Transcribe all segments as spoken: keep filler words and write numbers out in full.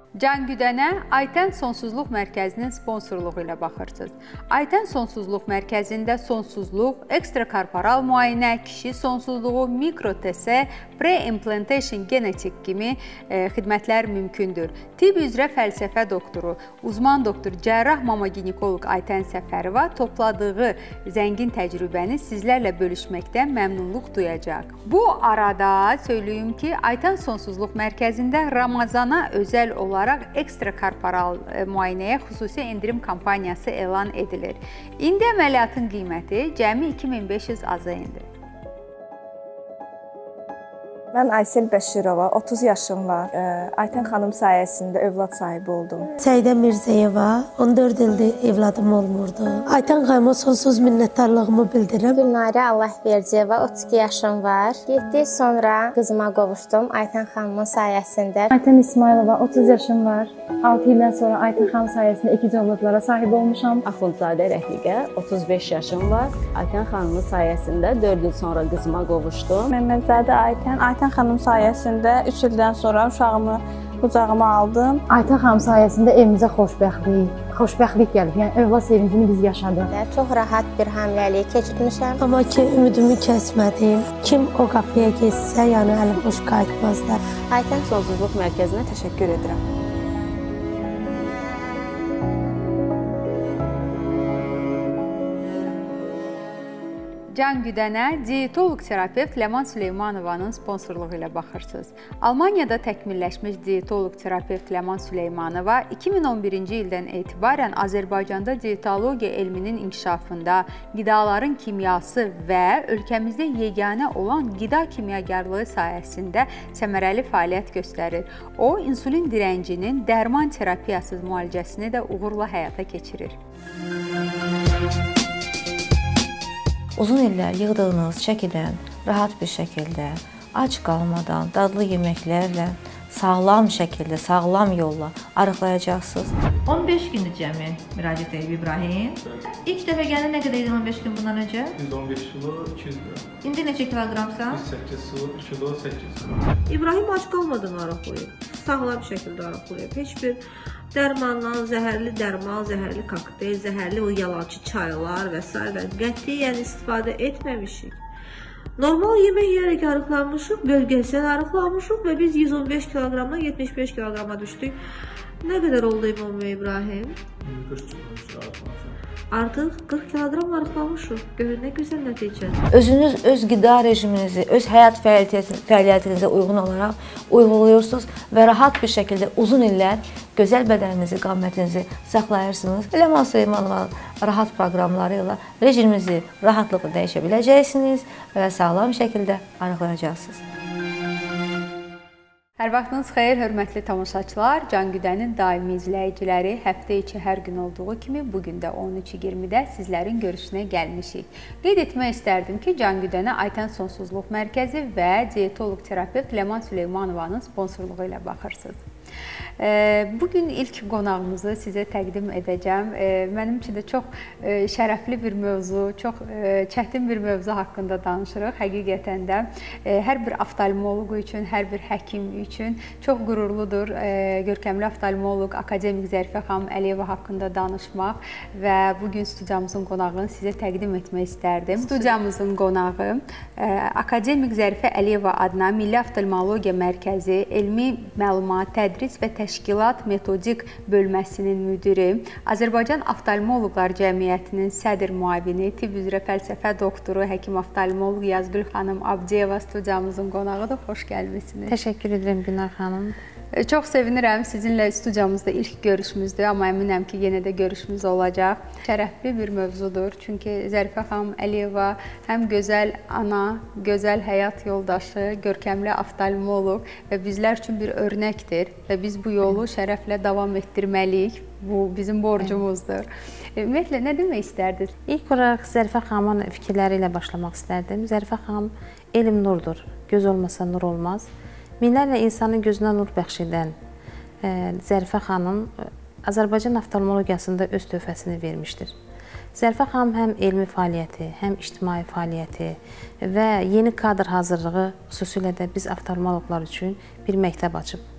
Can Güdənə Aytən Sonsuzluq Mərkəzinin sponsorluğu ilə baxırsınız. Aytən Sonsuzluq Mərkəzində sonsuzluq, ekstrakorporal müayinə, kişi sonsuzluğu, mikrotese, pre-implantation genetik kimi e, xidmətlər mümkündür. Tibb üzrə fəlsəfə doktoru, uzman doktor, cərrah mama-ginekoloq Aytən Səfərova topladığı zəngin təcrübəni sizlərlə bölüşməkdən məmnunluq duyacaq. Bu arada söyləyim ki, Aytən Sonsuzluq Mərkəzində Ramazana özəl olaraq ekstrakorporal müayinəyə xüsusi endirim kampaniyası elan edilir. İndi əməliyyatın qiyməti cəmi iki min beş yüz A Z N-dir. Mən Aysel Bəşirova, otuz yaşım var. Aytən xanım sayəsində övlad sahibi oldum. Səidə Mirzəyeva, on dörd ildir evladım olmurdu. Aytən xanıma sonsuz minnətdarlığımı bildirirəm. Gülnarə Allahverdiyeva, otuz iki yaşım var. yeddi il sonra qızıma qovuşdum Aytən xanımın sayəsində. Aytən İsmailova, otuz yaşım var. altı ildən sonra Aytən xanım sayəsində ikinci övladlara sahib olmuşam. Axundzadə Rəhliqə, otuz beş yaşım var. Aytən xanımın sayəsində dörd il sonra qızıma qovuşdum. Məmmədzadə Aytən, Aytən xanım sayəsində üç ildən sonra uşağımı qucağıma aldım. Aytən xanım sayəsində evimizə xoşbəxtlik, xoşbəxtlik gəlib. Yəni övlad sevincini biz yaşadıq. Çox rahat bir hamiləlik keçirmişəm. Amma ki, ümidimi kəsmədim. Kim o qapıya geçsə, yəni əli boş qayıtmazlar. Aytən Sonsuzluq Mərkəzinə təşəkkür edirəm. Can Güdənə diyetoloq terapevt Ləman Süleymanovanın sponsorluğu ilə baxırsınız. Almaniyada təkmilləşmiş diyetoloq terapevt Ləman Süleymanova iki min on birinci ildən etibarən Azərbaycanda diyetologiya elminin inkişafında, qidaların kimyası və ölkəmizdə yeganə olan qida kimyagarlığı sayəsində səmərəli fəaliyyət göstərir. O, insulin dirəncinin dərman terapiyasız müalicəsini də uğurla həyata keçirir. Uzun illər yığdığınız çəkidən rahat bir şəkildə, ac qalmadan, dadlı yeməklərlə, sağlam şəkildə, sağlam yolla arıqlayacaqsınız. on beş gündür cəmi müraciət edib İbrahim. İlk dəfə gəldin, nə qədər idin on beş gün bundan öncə? yüz on beş kilo, iki yüz qram. İndi neçə kiloqramsan? yüz səkkiz kilo, səkkiz qram. İbrahim ac qalmadan arıqlayıb, sağlam şəkildə arıqlayıb. Heç bir dərmandan, zəhərli dərman, zəhərli kokteyl, zəhərli o yalancı çaylar və s. qətiyyən istifadə etməmişik. Normal yemək yeyərək arıqlanmışıq, bölgesel arıqlanmışıq və biz yüz on beş kiloqramdan yetmiş beş kiloqrama düşdük. Nə qədər oldu İmam İbrahim? qırx kilo arıqlanmışıq. Artıq qırx kiloqram arıqlanmışıq. Görün, nə gözəl nəticə. Özünüz öz qida rejiminizi, öz həyat fəaliyyətinizə uyğun olaraq uyğuluyorsunuz və rahat bir şəkildə uzun illər gözəl bədəninizi, qamətinizi saxlayırsınız. Ləman Süleymanova rahat proqramları ilə rejiminizi rahatlıqla dəyişə biləcəksiniz və sağlam şəkildə arıqlayacaqsınız. Hər vaxtınız xeyir, hörmətli tamaşaçılar. Can Güdənin daimi izləyiciləri, həftə içi hər gün olduğu kimi bugün də on üç iyirmidə sizlərin görüşünə gəlmişik. Qeyd etmək istərdim ki, Can Güdənə Aytən Sonsuzluq Mərkəzi və diyetoloq terapevt Ləman Süleymanovanın sponsorluğu ilə baxırsınız. Bugün ilk qonağımızı sizə təqdim edəcəm. Mənim üçün də çox şərəfli bir mövzu, çox çətin bir mövzu haqqında danışırıq. Həqiqətən də hər bir oftalmoloq üçün, hər bir həkim üçün çox qürurludur görkəmli oftalmoloq akademik Zərifə xanım Əliyeva haqqında danışmaq və bugün studiyamızın qonağını sizə təqdim etmək istərdim. Studiyamızın qonağı akademik Zərifə Əliyeva adına Milli Oftalmologiya Mərkəzi Elmi Məlumat, Tədris və Təşkilat Metodik bölməsinin müdiri, Azərbaycan Oftalmoloqlar Cəmiyyətinin sədr müavini, tibb üzrə fəlsəfə doktoru, həkim oftalmoloq Yazgül xanım Abdiyeva studiyamızın qonağıdır. Xoş gəlmisiniz. Təşəkkür edirəm Günar xanım. Çox sevinirəm sizinlə studiyamızda ilk görüşümüzdür, amma əminəm ki, yenə də görüşümüz olacaq. Şərəfli bir mövzudur, çünki Zərifə xanım Əliyeva həm gözəl ana, gözəl həyat yoldaşı, görkəmli oftalmoloq və bizlər üçün bir örnəkdir və biz bu yolu şərəflə davam etdirməliyik. Bu bizim borcumuzdur. Ümumiyyətlə, nə demək istərdiniz? İlk olaraq Zərifə xanımın fikirləri ilə başlamaq istərdim. Zərifə xanım elm nurdur, göz olmasa nur olmaz. Minlərlə insanın gözünə nur bəxş edən Zərifə xanım Azərbaycan oftalmologiyasında öz töhfəsini vermişdir. Zərifə xanım həm elmi fəaliyyəti, həm ictimai fəaliyyəti və yeni kadr hazırlığı xüsusilə də biz oftalmoloqlar üçün bir məktəb açıb.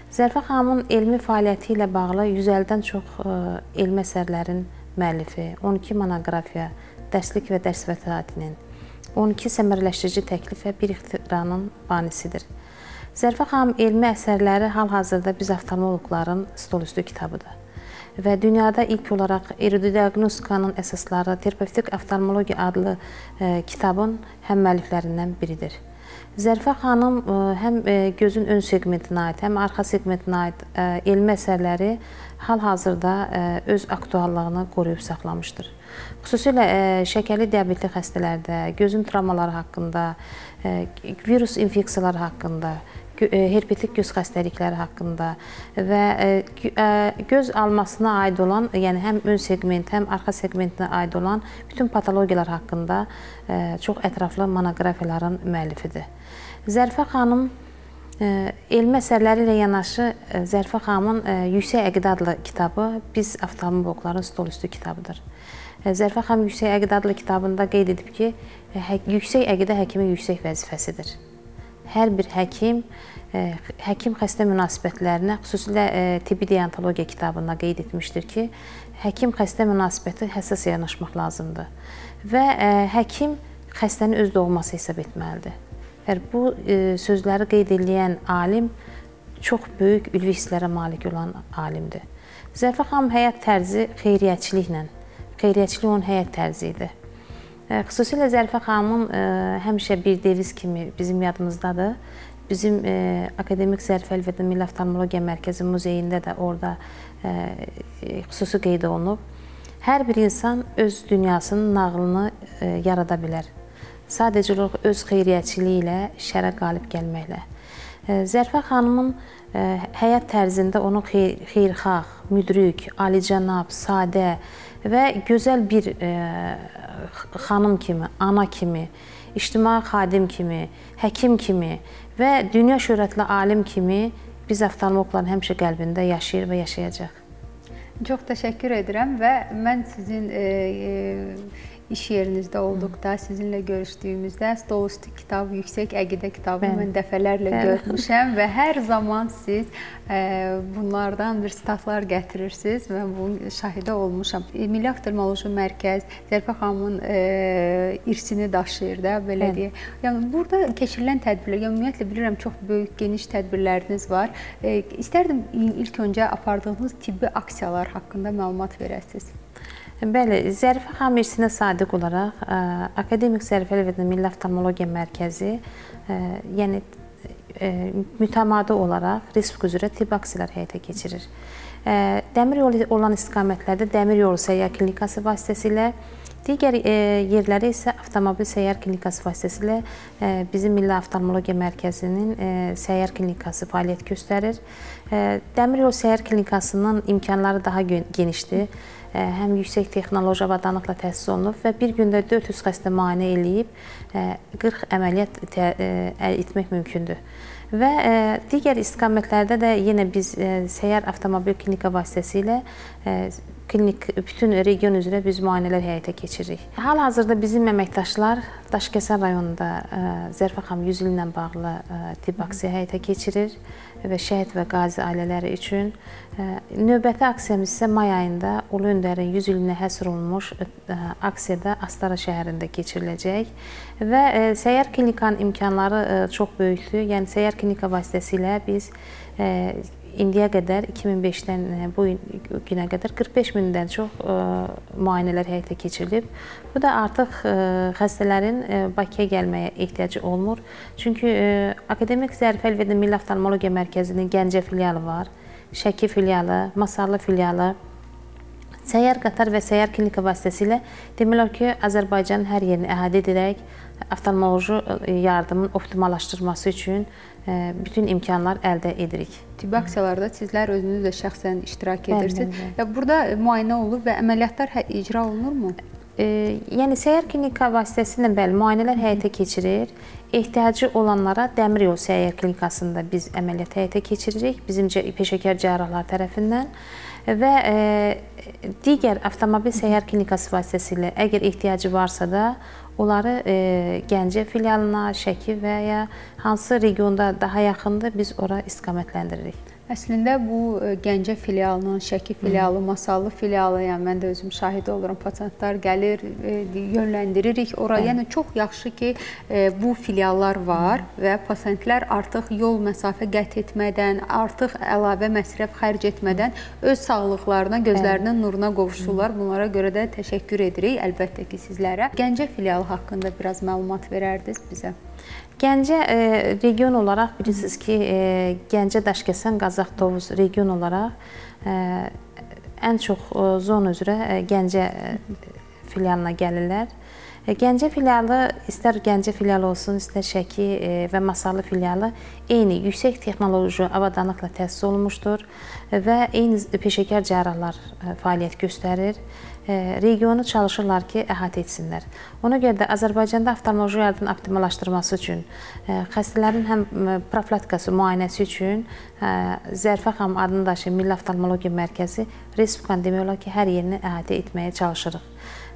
Zərifə xanımın elmi fəaliyyəti ilə bağlı yüz əllidən çox elmi əsərlərin müəllifi, on iki monoqrafiya, dərslik və dərs vəsaitinin, on iki səmərələşdirici təklif və bir ixtiranın banisidir. Zərifə xanım elmi əsərləri hal-hazırda biz oftalmoloqların stolüstü kitabıdır və dünyada ilk olaraq erodiaqnostikanın əsasları terapevtik oftalmologiya adlı kitabın həm müəlliflərindən biridir. Zərifə xanım həm gözün ön segmentinə aid, həm arxa segmentinə aid elmi əsərləri hal-hazırda öz aktuallığını qoruyub saxlamışdır. Xüsusilə şəkərli diabetli xəstələrdə, gözün travmaları haqqında, virus infeksiyaları haqqında, herpetik göz xəstəlikləri haqqında və göz almasına aid olan, yəni həm ön segment, həm arxa segmentinə aid olan bütün patologiyalar haqqında çox ətraflı monoqrafiyaların müəllifidir. Zərifə xanım elmi əsərləri ilə yanaşı Zərifə xanımın Yüksək Əqidə adlı kitabı biz oftalmoloqların stolüstü kitabıdır. Zərifə xanım Yüksək Əqidə adlı kitabında qeyd edib ki, yüksək əqidə həkimin yüksək vəzifəsidir. Hər bir həkim, həkim-xəstə münasibətlərinə, xüsusilə tibbi deontologiya kitabında qeyd etmişdir ki, həkim-xəstə münasibəti həssas yanaşmaq lazımdır və həkim xəstəni öz doğması hesab etməlidir. Bu sözləri qeyd edən alim çox böyük ülvi hisslərə malik olan alimdir. Zərifə xanım həyat tərzi xeyriyyəçiliklə, xeyriyyəçilik onun həyat tərzi idi. Xüsusilə Zərifə xanımın həmişə bir deviz kimi bizim yadımızdadır. Bizim Akademik Zərifə Əlvədə Milli Oftalmologiya Mərkəzi muzeyində də orada xüsusi qeyd olunub. Hər bir insan öz dünyasının nağılını yarada bilər. Sadəcə olaraq öz xeyriyyəçiliyi ilə şərə qalib gəlməklə. Zərifə xanımın həyat tərzində onun xeyirxah, müdrik, alicənab, sadə və gözəl bir xanım kimi, ana kimi, ictimai xadim kimi, həkim kimi və dünya şöhrətli alim kimi biz oftalmoloqların həmişə qəlbində yaşayır və yaşayacaq. Çox təşəkkür edirəm və mən sizin iş yerinizdə olduqda, sizinlə görüşdüyümüzdə stolüstü kitab, Yüksək Əqidə kitabını mən dəfələrlə görmüşəm və hər zaman siz bunlardan bir sitatlar gətirirsiniz və bunun şahidi olmuşam. Milli Oftalmoloji Mərkəz Zərifə xanımın irsini daşıyır da, belə deyək. Yəni, burada keçirilən tədbirlər, ümumiyyətlə bilirəm, çox böyük, geniş tədbirləriniz var. İstərdim ilk öncə apardığınız tibbi aksiyalar haqqında məlumat verəsiniz. Bəli, Zərifə xanım irsinə sadiq olaraq Akademik Zərifə Əlvədə Milli Oftalmologiya Mərkəzi yəni mütəmadi olaraq respublika üzrə tibbi aksiyalar həyata keçirir. Dəmir yolu olan istiqamətlərdə dəmir yolu səyyar klinikası vasitəsilə, digər yerləri isə avtomobil səyyar klinikası vasitəsilə bizim Milli Oftalmologiya Mərkəzinin səyyar klinikası fəaliyyət göstərir. Dəmir yolu səyyar klinikasının imkanları daha genişdir. Həm yüksək texnoloji avadanlıqla təsis olunub və bir gündə dörd yüz xəstə müayinə eləyib qırx əməliyyat etmək mümkündür. Və digər istiqamətlərdə də yenə biz səyyar avtomobil klinika vasitəsilə klinik bütün region üzrə biz müayinələr həyata keçiririk. Hal-hazırda bizim əməkdaşlar Daşkəsən rayonunda Zərifə xanım yüz illə bağlı tibb aksiya həyata keçirir və şəhid və qazi ailələri üçün. Növbəti aksiyamız isə may ayında Ulu Öndərin yüz ilinə həsr olunmuş aksiyada Astara şəhərində keçiriləcək və səyyar klinikanın imkanları çox böyükdür. Yəni səyyar klinika vasitəsilə biz indiyə qədər iki min beşdən bu günə qədər qırx beş mindən çox müayinələr həyata keçirilib. Bu da artıq xəstələrin Bakıya gəlməyə ehtiyacı olmur. Çünki Akademik Zərifə Əlvədə Milli Oftalmologiya Mərkəzinin Gəncə filialı var, Şəki filialı, Masarlı filialı. Səyyar qatar və səyyar klinika vasitəsilə demək olar ki, Azərbaycanın hər yerini əhatə edərək oftalmoloji yardımın optimallaşdırılması üçün bütün imkanlar əldə edirik. Tibbi aksiyalarda sizlər özünüz də şəxsən iştirak edirsiniz. Burada müayinə olur və əməliyyatlar icra olunurmu? Yəni, səyyar klinika vasitəsilə bəli, müayinələr həyata keçirir. Ehtiyacı olanlara dəmir yolu səyyar klinikasında biz əməliyyat həyata keçiririk, bizim peşəkar cərrahlar tərəfindən. Və digər avtomobil səyyar klinikası vasitəsilə əgər ehtiyacı varsa da, onları e, Gəncə filialına, Şəki və ya hansı regionda daha yaxındır, biz ora istiqamətlendiririk. Əslində bu Gəncə filialının, Şəki filialı, Masallı filialı, yəni mən də özüm şahid olurum, pasientlər gəlir, yönləndiririk ora. Yəni çox yaxşı ki, bu filiallar var və pasientlər artıq yol məsafə qət etmədən, artıq əlavə məsrəf xərc etmədən öz sağlıqlarına, gözlərinin nuruna qovuşurlar. Bunlara görə də təşəkkür edirik, əlbəttə ki, sizlərə. Gəncə filialı haqqında biraz məlumat verərdiniz bizə. Gəncə e, region olaraq bilirsiniz ki, e, Gəncə, Daşkəsən, Qazax, Tovuz region olaraq e, ən çox e, zona üzrə e, Gəncə e, filialına gəlirlər. E, Gəncə filialı, istər Gəncə filialı olsun, istər Şəki e, və Masallı filialı eyni yüksək texnoloji avadanlıqla təsis olunmuşdur və eyni peşəkar cərrahlar e, fəaliyyət göstərir. Regionu çalışırlar ki, əhatə etsinlər. Ona görə də Azərbaycanda oftalmoloji yardım optimallaşdırması üçün, xəstələrin həm profilaktikası, müayinəsi üçün Zərifə xanım adını daşıyan Milli Oftalmologiya Mərkəzi Respublikanın demək olar ki, hər yerini əhatə etməyə çalışırıq.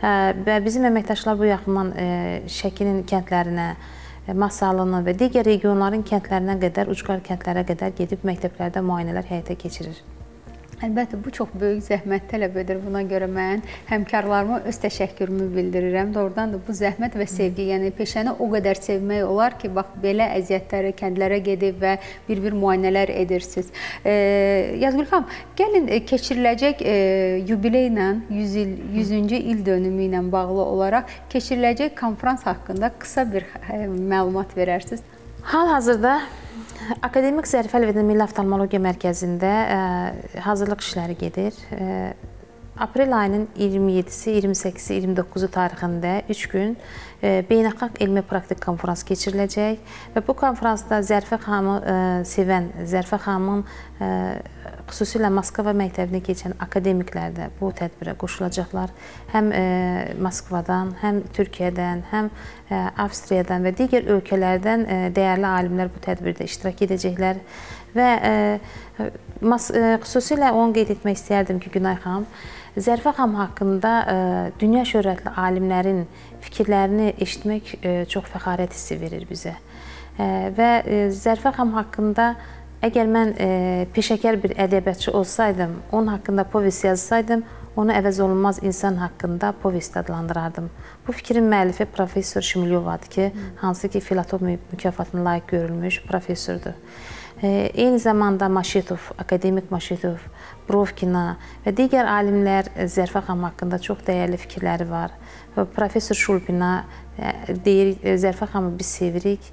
Və bizim əməkdaşlar bu yaxından Şəkinin kəndlərinə, Masallının və digər regionların kəndlərinə qədər, ucqar kəndlərə qədər gedib məktəblərdə müayinələr həyata keçirir. Əlbəttə, bu çox böyük zəhmət tələb edir. Buna görə mən həmkarlarıma öz təşəkkürümü bildirirəm. Doğrudan da bu zəhmət və sevgi, yəni peşəni o qədər sevmək olar ki, bax, belə əziyyətləri kəndlərə gedib və bir-bir müayinələr edirsiniz. E, Yazgül xanım, gəlin keçiriləcək e, yubileylə, yüz il, yüzüncü il dönümü ilə bağlı olaraq keçiriləcək konfrans haqqında qısa bir e, məlumat verərsiniz. Hal-hazırda Akademik Zərifə Əlvədə Milli Oftalmologiya Mərkəzində ə, hazırlıq işləri gedir. Ə, Aprel ayının iyirmi yeddisi, iyirmi səkkizisi, iyirmi doqquzu tarixində üç gün ə, beynəlxalq elmi praktik konfrans keçiriləcək və bu konfransda Zərifə xanımı ə, sevən, Zərifə xanımın ə, xüsusilə Moskva məktəbini keçən akademiklər də bu tədbirə qoşulacaqlar. Həm ə, Moskvadan, həm Türkiyədən, həm ə, Avstriyadan və digər ölkələrdən ə, dəyərli alimlər bu tədbirdə iştirak edəcəklər. Və ə, mas, ə, xüsusilə onu qeyd etmək istəyərdim ki, Günay xanım, Zərifə xanım haqqında ə, dünya şöhrətli alimlərin fikirlərini eşitmək ə, çox fəxarət hissi verir bizə. Ə, və ə, Zərifə xanım haqqında əgər mən ə, peşəkar bir ədəbiyyatçı olsaydım, onun haqqında povest yazsaydım, onu əvəz olunmaz insan haqqında povest adlandırardım. Bu fikrin müəllifi professor Şimilyovadır ki, hansı ki Filatov mükafatına layiq görülmüş professordur. Eyni zamanda Maşitov, akademik Maşitov, Brovkina və digər alimlər Zərifə xanım haqqında çox dəyərli fikirləri var. Professor Şulpina deyir, Zərifə xanımı biz sevirik,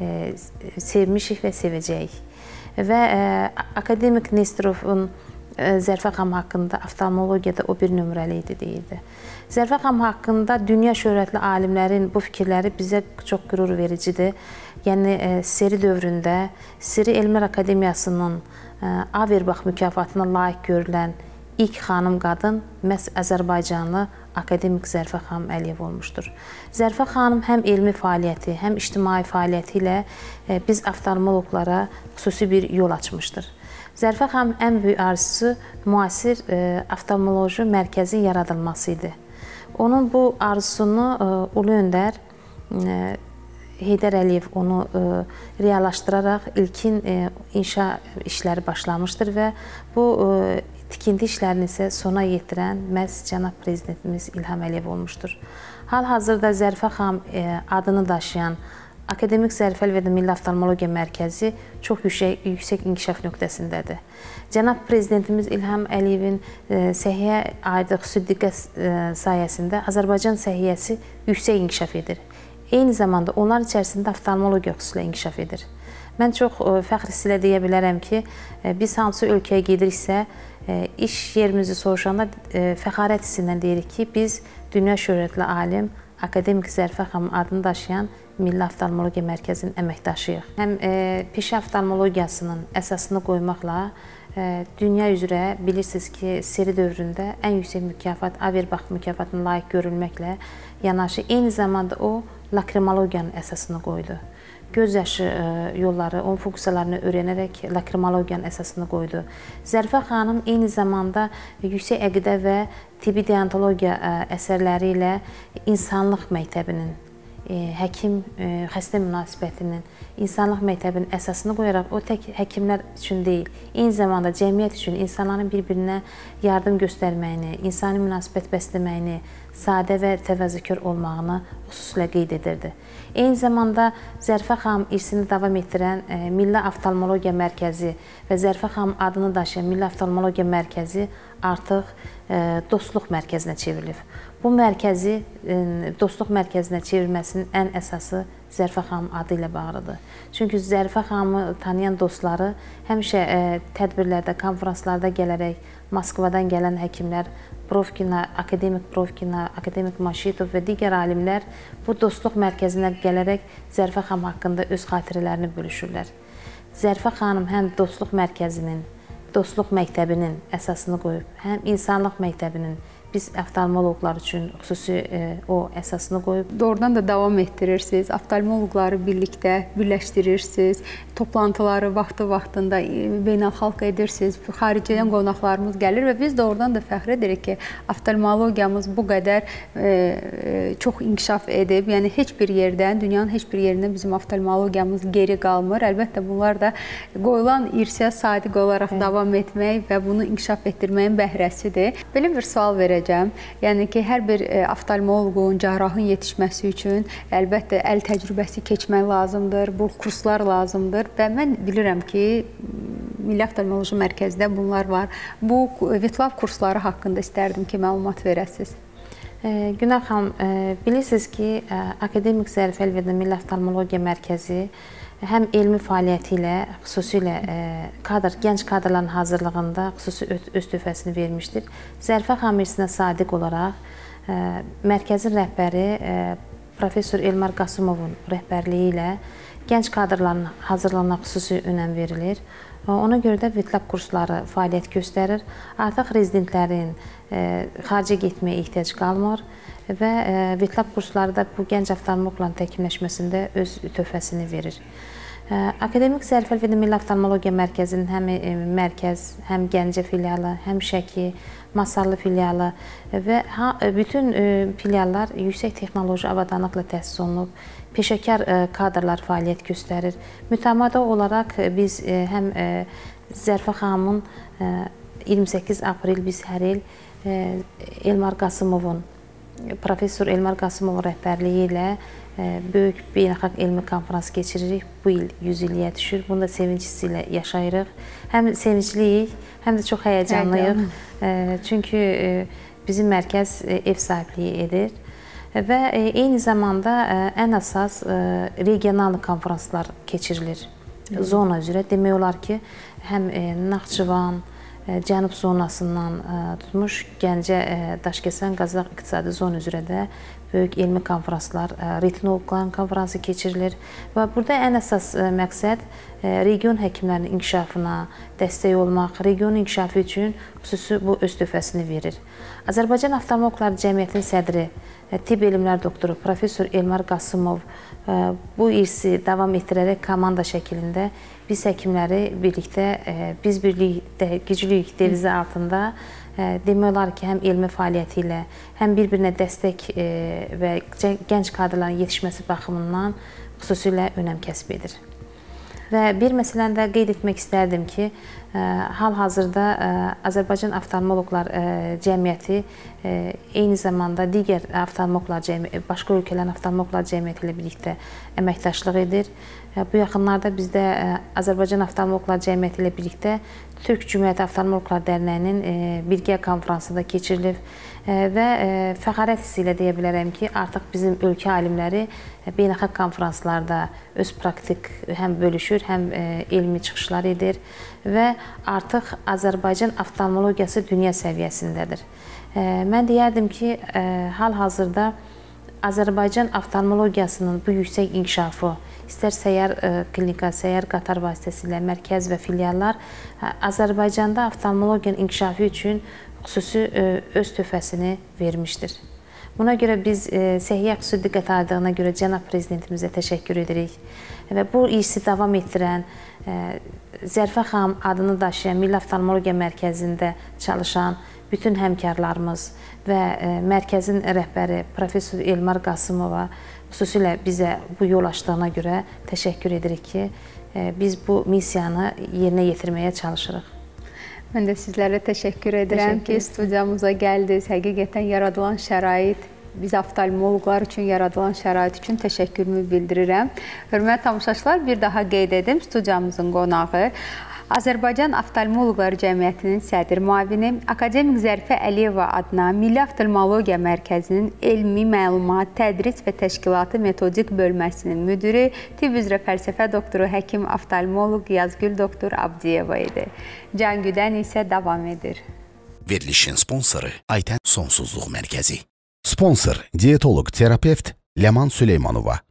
sevmişik və sevəcəyik. Və akademik Nesterovun Zərifə xanım haqqında oftalmologiyada o bir nömrəli idi deyirdi. Zərifə xanım haqqında dünya şöhrətli alimlərin bu fikirləri bizə çox qürur vericidir. Yəni, Seri dövründə Seri Elmlər Akademiyasının Averbach mükafatına layiq görülən ilk xanım qadın məhz Azərbaycanlı akademik Zərifə xanım Əliyev olmuşdur. Zərifə xanım həm elmi fəaliyyəti, həm ictimai fəaliyyəti ilə biz oftalmoloqlara xüsusi bir yol açmışdır. Zərifə xanım ən böyük arzusu müasir oftalmoloji mərkəzin yaradılması idi. Onun bu arzusunu Ulu Öndər Heydər Əliyev onu reallaşdıraraq ilkin inşa işləri başlamışdır və bu tikinti işlərini isə sona yetirən məhz cənab prezidentimiz İlham Əliyev olmuşdur. Hal-hazırda Zərifə xanım adını daşıyan Akademik Zərifə Əlvədə Milli Oftalmologiya Mərkəzi çox yüksək, yüksək inkişaf nöqtəsindədir. Cənab prezidentimiz İlham Əliyevin səhiyyə aid xüsusi diqqət sayəsində Azərbaycan səhiyyəsi yüksək inkişaf edir. Eyni zamanda onlar içərisində oftalmologiya xüsusilə inkişaf edir. Mən çox fəxr hissi ilə deyə bilərəm ki, biz hansı ölkəyə gediriksə, iş yerimizi soruşanda fəxarət hissi ilə deyirik ki, biz dünya şöhrətli alim, akademik Zərifə xanım adını daşıyan Milli Oftalmologiya Mərkəzinin əməkdaşıyıq. Həm peşə oftalmologiyasının əsasını qoymaqla dünya üzrə bilirsiniz ki, Seri dövründə ən yüksək mükafat Averbach mükafatına layiq görülməklə yanaşı, eyni zamanda o lakrimologiyanın əsasını qoydu. Göz yaşı yolları, onun funksiyalarını öyrənərək lakrimologiyanın əsasını qoydu. Zərifə xanım eyni zamanda yüksək əqidə və tibbi deontologiya əsərləri ilə insanlıq məktəbinin həkim xəstə münasibətinin, insanlıq məktəbinin əsasını qoyaraq o tək həkimlər üçün deyil, eyni zamanda cəmiyyət üçün insanların bir-birinə yardım göstərməyini, insani münasibət bəsləməyini, sadə və təvazökar olmağını xüsusilə qeyd edirdi. Eyni zamanda Zərifə xanım irsini davam etdirən Milli Oftalmologiya Mərkəzi və Zərifə xanım adını daşıyan Milli Oftalmologiya Mərkəzi artıq dostluq mərkəzinə çevrilib. Bu mərkəzi dostluq mərkəzinə çevrilməsinin ən əsası Zərifə xanım adı ilə bağlıdır. Çünki Zərifə xanımı tanıyan dostları həmişə tədbirlərdə, konferanslarda gələrək Moskvadan gələn həkimlər, Profkina, akademik Profkina, akademik Maşitov və digər alimlər bu dostluq mərkəzinə gələrək Zərifə xanım haqqında öz xatirələrini bölüşürlər. Zərifə xanım həm dostluq mərkəzinin, dostluq məktəbinin əsasını qoyub, həm insanlıq məktəbinin biz oftalmoloqlar üçün xüsusi e, o əsasını qoyub. Doğrudan da davam etdirirsiniz, oftalmoloqları birlikdə birləşdirirsiniz, toplantıları vaxtı-vaxtında beynəlxalq edirsiniz, xaricdən qonaqlarımız gəlir və biz doğrudan da fəxr edirik ki, oftalmologiyamız bu qədər e, çox inkişaf edib, yəni heç bir yerdən, dünyanın heç bir yerindən bizim oftalmologiyamız geri qalmır. Əlbəttə bunlar da qoyulan irsiyə sadiq olaraq evet. davam etmək və bunu inkişaf etdirməyin bəhrəsidir. Belə bir sual verəcəm. Yəni ki, hər bir oftalmoloqun, cərrahın yetişməsi üçün əlbəttə əl təcrübəsi keçmək lazımdır, bu kurslar lazımdır və mən bilirəm ki, Milli Oftalmoloji Mərkəzdə bunlar var. Bu Vitlav kursları haqqında istərdim ki, məlumat verəsiniz. Günel xanım, bilirsiniz ki, Akademik Zərifə Əlvədə Milli Oftalmologiya Mərkəzi həm elmi fəaliyyəti ilə, xüsusilə kadr, gənc kadrların hazırlığında xüsusi öz töhfəsini vermişdir. Zərifə xanım irsinə sadiq olaraq mərkəzin rəhbəri Professor Elmar Qasımovun rəhbərliyi ilə gənc kadrların hazırlığına xüsusi önəm verilir. Ona görə də Vitlab kursları fəaliyyət göstərir. Artıq rezidentlərin xaricə getməyə ehtiyac qalmır və Vitlab kursları da bu gənc oftalmoloqların təkmilləşməsində öz töhfəsini verir. Akademik Zərifə Əlvədə Milli Oftalmologiya Mərkəzinin həm mərkəz, həm Gəncə filialı, həm Şəki, Masarlı filialı və bütün filiallar yüksək texnoloji avadanlıqla təsis olunub, peşəkar kadrlar fəaliyyət göstərir. Mütəmadi olaraq biz həm Zərifə xanımın iyirmi səkkiz aprel biz hər il Elmar Qasımovun, Professor Elmar Qasımovun rəhbərliyi ilə böyük beynəlxalq elmi konferans keçiririk. Bu il yüz illiyə düşür. Bunu da sevinç hissi ilə yaşayırıq. Həm sevincliyik, həm də çox həyəcanlıyıq. Çünki bizim mərkəz ev sahibliyi edir və eyni zamanda ən əsas regional konferanslar keçirilir. Zona üzrə demək olar ki, həm Naxçıvan, Cənub zonasından tutmuş Gəncə, Daşkəsən, Qazax iqtisadi zona üzrə də böyük elmi konferanslar, retinoloqların konferansı keçirilir və burada ən əsas məqsəd region həkimlərinin inkişafına dəstək olmaq, regionun inkişafı üçün xüsusi bu öz töhfəsini verir. Azərbaycan Oftalmoloqları Cəmiyyətinin sədri, tibb elmlər doktoru Professor Elmar Qasımov bu irsi davam etdirərək komanda şəklində biz həkimləri birlikdə, biz birlikdə güclüyük devizi altında demək olar ki, həm elmi fəaliyyəti ilə, həm bir-birinə dəstək və gənc kadrların yetişməsi baxımından xüsusilə önəm kəsb edir. Və bir məsələni də qeyd etmək istərdim ki, hal-hazırda Azərbaycan Oftalmoloqlar Cəmiyyəti eyni zamanda digər oftalmoloqlar cəmiyyəti, başqa ölkələrin oftalmoloqlar cəmiyyəti ilə birlikdə əməkdaşlıq edir. Bu yaxınlarda bizdə Azərbaycan Oftalmoloqlar Cəmiyyəti ilə birlikdə Türk Cümhuriyyəti Oftalmoloqlar Dərnəyinin birgə konfransı da keçirilib və fəxarət hissi ilə deyə bilərəm ki, artıq bizim ölkə alimləri beynəlxalq konferanslarda öz praktik həm bölüşür, həm elmi çıxışlar edir və artıq Azərbaycan oftalmologiyası dünya səviyyəsindədir. Mən deyərdim ki, hal-hazırda Azərbaycan oftalmologiyasının bu yüksək inkişafı, istər səyyar klinika, səyyar qatar vasitəsilə mərkəz və filiallar Azərbaycanda oftalmologiyanın inkişafı üçün xüsusi öz töhfəsini vermişdir. Buna görə biz səhiyyə xüsusi diqqət ayırdığına görə cənab prezidentimizə təşəkkür edirik və bu irsi davam etdirən Zərifə xanım adını daşıyan Milli Oftalmologiya Mərkəzində çalışan bütün həmkarlarımız və mərkəzin rəhbəri professor Elmar Qasımova xüsusilə bizə bu yol açdığına görə təşəkkür edirik ki, biz bu missiyanı yerinə yetirməyə çalışırıq. Mən də sizlərə təşəkkür edirəm ki, studiyamıza gəldiniz. Həqiqətən yaradılan şərait, biz oftalmoloqlar üçün yaradılan şərait üçün təşəkkürümü bildirirəm. Hörmətli tamaşaçılar, bir daha qeyd edim, studiyamızın qonağı Azərbaycan Oftalmoloqlar Cəmiyyətinin sədr müavini, akademik Zərifə Əliyeva adına Milli Oftalmologiya Mərkəzinin Elmi Məlumat, Tədris və Təşkilatı Metodik Bölməsinin müdiri, tibb üzrə fəlsəfə doktoru, həkim oftalmoloq Yazgül doktor Abdiyeva idi. Can Güdən isə davam edir. Verilişin sponsoru Aytən Sonsuzluq Mərkəzi. Sponsor, diyetolog, terapevt Ləman Süleymanova.